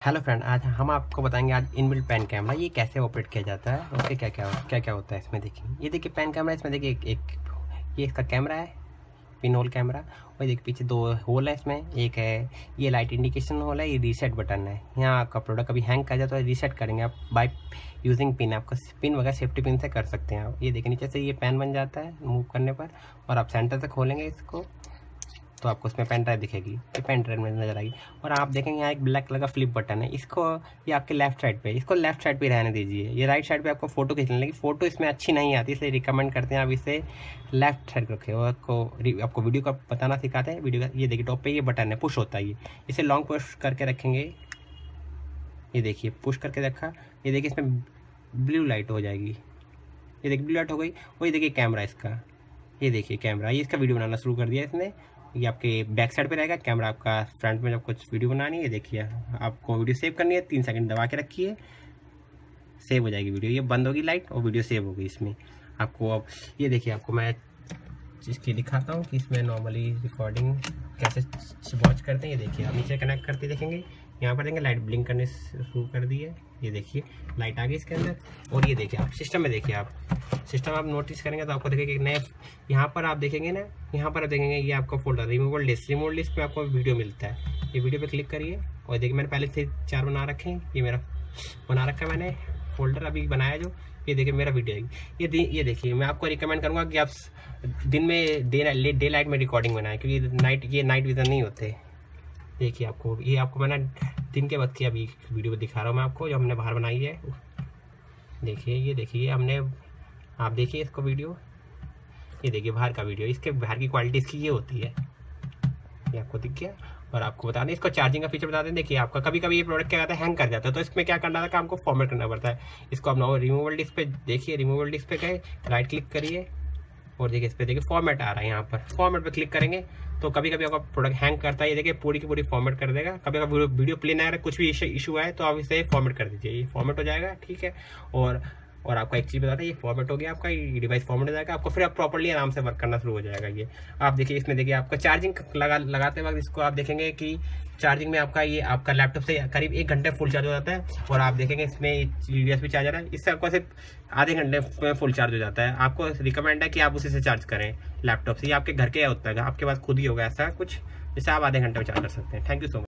Hello friend, आज हम आपको बताएंगे आज इनबिल्ट पैन कैमरा ये कैसे ऑपरेट किया जाता है और उसके क्या क्या होता है इसमें। देखिए, ये देखिए पैन कैमरा, इसमें देखिए एक ये इसका कैमरा है, पिन होल कैमरा। और देखिए पीछे दो होल है, इसमें एक है ये लाइट इंडिकेशन होल है, ये रीसेट बटन है। यहाँ आपका प्रोडक्ट कभी हैंग कर जाता है तो रीसेट करेंगे आप बाय यूजिंग पिन। आपका पिन वगैरह सेफ्टी पिन से कर सकते हैं आप। ये देखिए नीचे से ये पैन बन जाता है मूव करने पर, और आप सेंटर से खोलेंगे इसको तो आपको इसमें पेन ड्राइव दिखेगी, ये पेन ड्राइव में नजर आएगी। और आप देखेंगे यहाँ एक ब्लैक कलर का फ्लिप बटन है, इसको ये आपके लेफ्ट साइड पे, इसको लेफ्ट साइड पे रहने दीजिए। ये राइट साइड पे आपको फोटो खींचने लगी, फोटो इसमें अच्छी नहीं आती, इसलिए रिकमेंड करते हैं आप इसे लेफ्ट साइड रखें। और आपको वीडियो का बताना सिखाते हैं वीडियो का। ये देखिए टॉप पे ये बटन है, पुश होता है ये, इसे लॉन्ग पुश करके रखेंगे। ये देखिए पुश करके रखा, ये देखिए इसमें ब्लू लाइट हो जाएगी, ये देखिए ब्लू लाइट हो गई। और ये देखिए कैमरा इसका, ये देखिए कैमरा, ये इसका वीडियो बनाना शुरू कर दिया इसने। ये आपके बैक साइड पे रहेगा कैमरा, आपका फ्रंट में जब कुछ वीडियो बनानी है, देखिए आपको वीडियो सेव करनी है, 3 सेकंड दबा के रखिए, सेव हो जाएगी वीडियो। ये बंद होगी लाइट और वीडियो सेव होगी इसमें आपको। अब ये देखिए आपको मैं इसकी दिखाता हूँ कि इसमें नॉर्मली रिकॉर्डिंग कैसे वॉच करते हैं। ये देखिए आप नीचे कनेक्ट करके देखेंगे, यहाँ पर देंगे लाइट ब्लिंक करने शुरू कर दी है। ये देखिए लाइट आ गई इसके अंदर। और ये देखिए आप सिस्टम में देखिए, आप सिस्टम आप नोटिस करेंगे तो आपको देखेंगे नए, यहाँ पर आप देखेंगे ना, यहाँ पर आप देखेंगे ये आपका फोल्डर रिमूवेबल डिस्क पे आपको वीडियो मिलता है। ये वीडियो पे क्लिक करिए और देखिए मैंने पहले से 4 बना रखे हैं, ये मेरा बना रखा है मैंने फोल्डर अभी बनाया जो। ये देखिए मेरा वीडियो है। ये देखिए मैं आपको रिकमेंड करूँगा कि आप दिन में डे लाइट में रिकॉर्डिंग बनाएं, क्योंकि ये नाइट विजन नहीं होते। देखिए आपको मैंने दिन के वक्त की अभी वीडियो दिखा रहा हूँ मैं आपको, जो हमने बाहर बनाई है। देखिए ये देखिए हमने, आप देखिए इसको वीडियो, ये देखिए बाहर का वीडियो, इसके बाहर की क्वालिटी इसकी ये होती है, ये आपको दिख गया। और आपको बता दें इसको चार्जिंग का फीचर बता दें। देखिए आपका कभी कभी ये प्रोडक्ट क्या कहता है हैंग कर जाता है, तो इसमें क्या करना था, आपको फॉर्मेट करना पड़ता है। इसको आप रिमूवेबल डिस्क पे देखिए, रिमूवेबल डिस्क पे गए, राइट क्लिक करिए और देखिए इस पे देखिए फॉर्मेट आ रहा है। यहाँ पर फॉर्मेट पे क्लिक करेंगे तो कभी कभी आपका प्रोडक्ट हैंग करता है, ये देखिए पूरी की पूरी फॉर्मेट कर देगा। कभी कभी वीडियो प्ले ना आ रहा है, कुछ भी इशू आए तो आप इसे फॉर्मेट कर दीजिए, ये फॉर्मेट हो जाएगा, ठीक है। और आपको एक चीज़ बताते हैं, ये फॉर्मेट हो गया आपका, ये डिवाइस फॉर्मेट हो जाएगा आपको, फिर आप प्रॉपर्ली आराम से वर्क करना शुरू हो जाएगा। ये आप देखिए इसमें देखिए आपका चार्जिंग लगाते वक्त इसको आप देखेंगे कि चार्जिंग में आपका लैपटॉप से करीब 1 घंटे फुल चार्ज हो जाता है। और आप देखेंगे इसमें USB चार्जर है, इससे आपको सिर्फ आधे घंटे में फुल चार्ज हो जाता है। आपको रिकमेंड है कि आप उसी से चार्ज करें लैपटॉप से, ये आपके घर के होता है, आपके पास खुद ही होगा ऐसा कुछ, जिससे आप आधे घंटे में चार्ज कर सकते हैं। Thank you so much.